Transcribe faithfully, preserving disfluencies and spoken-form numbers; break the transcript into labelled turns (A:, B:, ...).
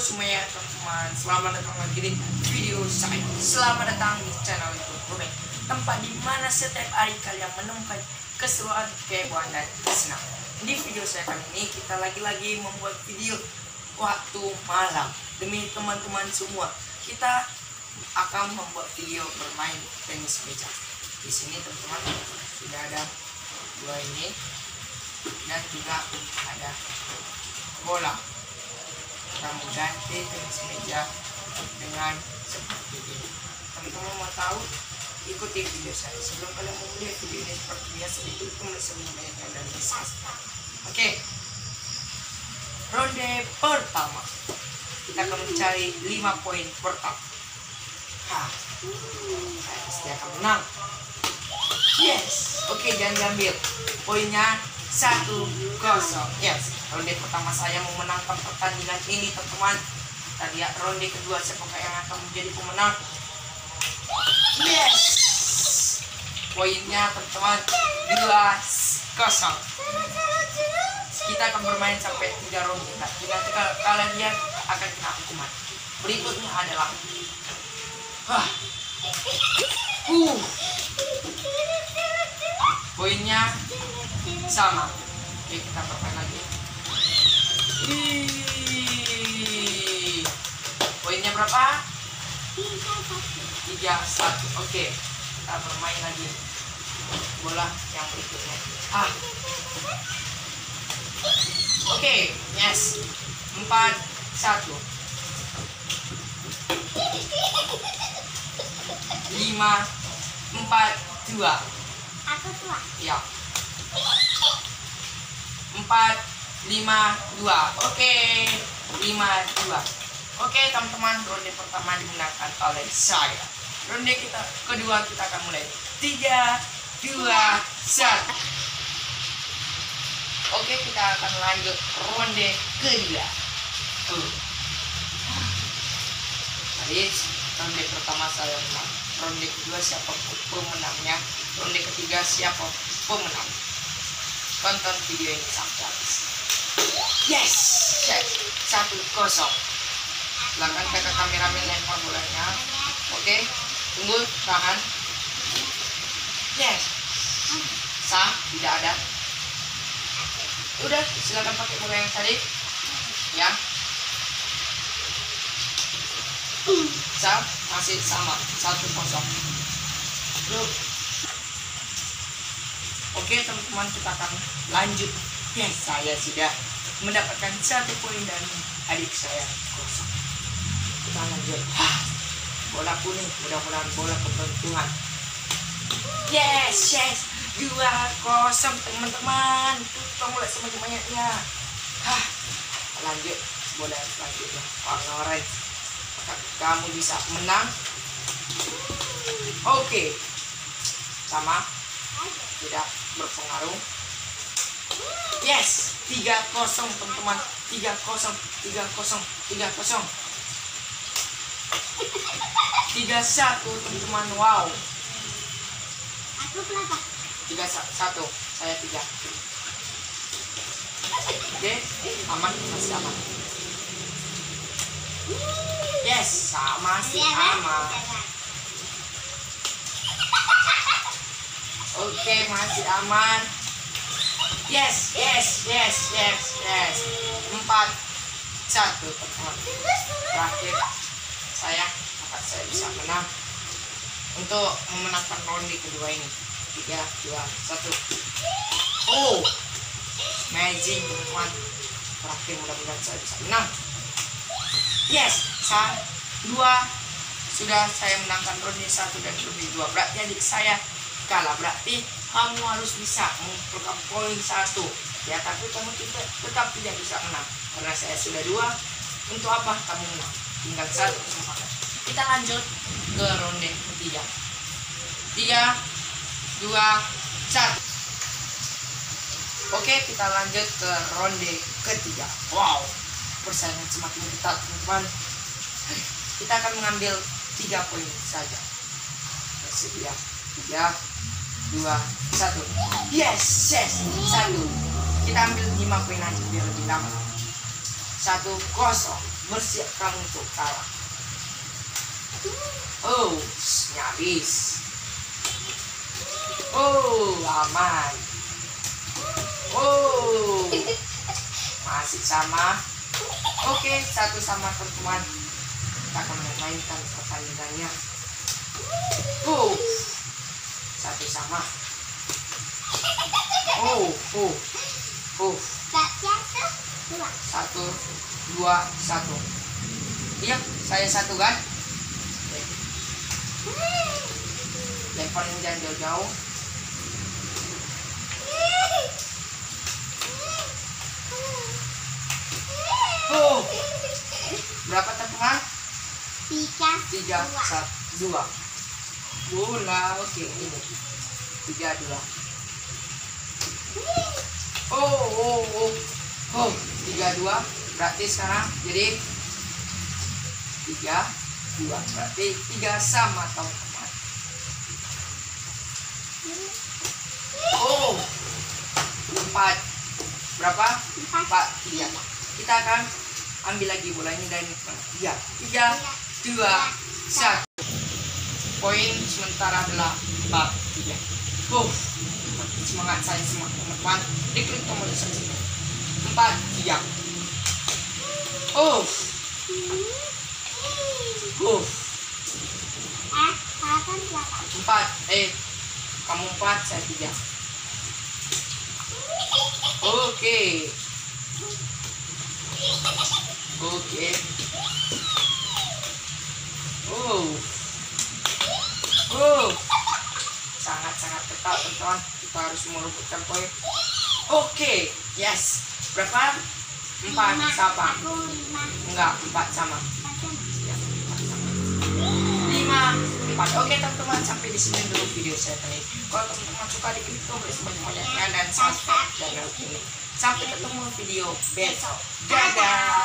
A: semuanya teman-teman, selamat datang lagi di video saya. Selamat datang di channel YouTube Ruben, tempat di mana setiap hari kalian menemukan keseruan, kehebohan, dan kesenangan. Di video saya kali ini kita lagi-lagi membuat video waktu malam demi teman-teman semua. Kita akan membuat video bermain tenis meja. Di sini teman-teman sudah ada dua ini dan juga ada bola. Kita mengganti tenis meja dengan seperti ini. Teman-teman mau tahu? Ikuti video saya. Sebelum kalian memulai video ini seperti biasa, ditutup sebelumnya dan subscribe. Oke, ronde pertama kita akan mencari lima poin pertama. Hah, saya pasti akan menang. Yes, oke, jangan diambil. Poinnya satu kosong. Yes, ronde pertama saya memenangkan pertandingan ini teman-teman. Kita lihat ronde kedua siapakah yang akan menjadi pemenang. Yes, poinnya teman-teman dua kosong. Kita akan bermain sampai tiga ronde. Jika kalian akan kena hukuman. Berikutnya adalah Wah. Uh. Poinnya sama. Oke, kita bermain lagi. Wih. Poinnya berapa? tiga satu. Oke, kita bermain lagi. Bola yang berikutnya. Ah. Oke, yes. empat satu. lima empat dua.
B: Aku tua.
A: Ya. empat lima dua. Oke, lima dua. Oke, teman-teman, ronde pertama dimenangkan oleh saya. Ronde kita kedua kita akan mulai. tiga dua satu. Oke, kita akan lanjut ronde kedua. Tuh. Tadi ronde pertama saya menang. Ronde kedua siapa pemenangnya? Ronde ketiga siapa pemenang? Tonton video ini sampai habis. Yes, yes, satu kosong. Silakan kakak kameramen lempar bolanya. Oke, tunggu, tahan. Yes, sah, tidak ada. Udah, silakan pakai bola yang tadi. Ya. Sah, masih sama, satu kosong. Loh. Oke teman-teman, kita akan lanjut. Yes, saya sudah mendapatkan satu poin dan adik saya kosong. Kita lanjut. Hah, bola kuning, mudah-mudahan bola keberuntungan. Yes, yes, dua kosong teman-teman. Tutong bola semakin banyaknya. Hah, lanjut bola selanjutnya warna orange. Kamu bisa menang. Oke, sama, tidak berpengaruh. Yes, tiga kosong teman-teman. tiga kosong, tiga kosong, tiga kosong. tiga satu teman-teman. Wow.
B: Aku berapa?
A: tiga satu, saya tiga. Oke, aman, masih aman. Yes, sama sih aman. Oke, masih aman. Yes, yes, yes, yes, yes. Empat satu teman. Terakhir saya, apakah saya bisa menang untuk memenangkan ronde kedua ini? Tiga, dua, satu. Oh, amazing teman. Terakhir mudah-mudahan saya bisa menang. Yes, satu, dua. Sudah saya menangkan ronde satu dan ronde dua. Berarti adik saya kalah. Berarti kamu harus bisa mengumpulkan poin satu. Ya, tapi kamu tidak, tetap tidak bisa menang. Karena saya sudah dua. Untuk apa kamu menang? Tinggal satu kesempatan. Kita lanjut ke ronde ketiga. Tiga, dua, satu. Oke, kita lanjut ke ronde ketiga. Wow, persaingan semakin ketat teman-teman. Kita akan mengambil tiga poin saja. Bersedia. Tiga, dua, satu. Yes, yes, satu. Kita ambil lima poin aja biar lebih lama. Satu kosong. Bersiapkan untuk kalah. Oh, nyaris. Oh, aman. Oh, masih sama. Oke, satu sama teman-teman. Kita akan memainkan pertandingannya. Oh, satu sama. Oh, oh, oh. Satu, dua, satu. Iya, saya satu kan? Lemparin jangan jauh-jauh. Oh, berapa teman?
B: Tiga.
A: Tiga, satu, dua. Bola, oke ini. Tiga, dua. Oh, oh, oh, oh, tiga, dua. Berarti sekarang jadi tiga, dua. Berarti tiga sama teman-teman. Oh, empat. Berapa? Empat, tiga. Kita akan ambil lagi bolanya dari tiga, tiga, dua, satu. Poin sementara adalah empat, tiga. Oh, semangat saya semangat teman-teman. Diklik tombol subscribe. Empat, tiga. Oh, oh. Empat, eh, kamu empat, saya tiga. Oke. Oke. Oh. Oh. Sangat-sangat ketat, teman-teman. Kita harus merebutkan poin. Oke. Yes. Berapa? Empat sama. Enggak, empat sama. Ya, empat sama. Lima, empat. Oke, teman-teman, sampai di sini dulu video saya kali ini. Kalau teman-teman suka, diklik tombol sebanyak-banyaknya dan subscribe channel ini. Sampai ketemu video besok. Dadah.